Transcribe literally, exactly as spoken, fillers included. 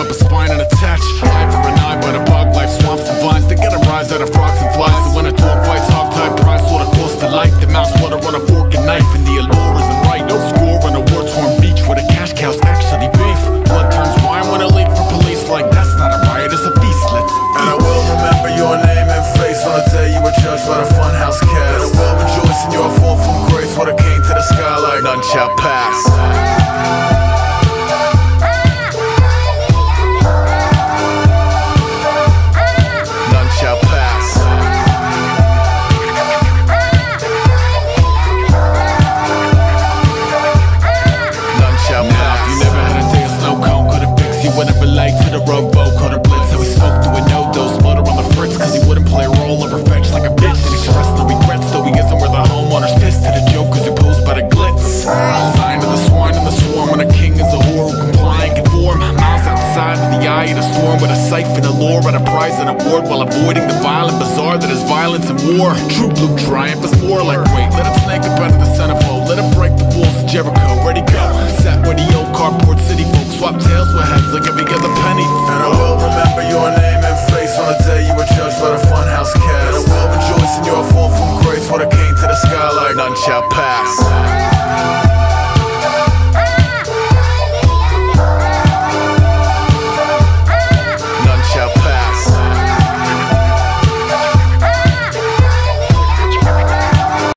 up a spine and attach eye for an eye, but a bug life swamps and vines. They get a rise out of frogs and flies. So when a dog fights hog tie price, what it costs to life. The mouse water on a fork and knife, and the allure isn't right. No score on a war-torn beach where the cash cow's actually beef. Blood turns wine when a leak for police. Like that's not a riot, it's a feast. Let's and I will remember your name and face on the day you were judged by the funhouse cast. And I will rejoice in your fall from grace when it came to the sky like none shall pass. Wouldn't relate to the road vote, caught a blitz. So he smoked through a no-dose, butter on the fritz, cause he wouldn't play a role over fetch like a bitch. And expressed no regrets, though he isn't where the homeowner's pissed to the jokers who posed by the glitz. Sign of the swine and the swarm, when a king is a whore who comply and conform. Miles outside of the eye of the storm, with a siphon of lore at a prize and award, while avoiding the violent bazaar that is violence and war. True blue triumph is more like wait, let him snake up out of the centerfold, let him break the walls of Jericho. Ready go, sat where the old carport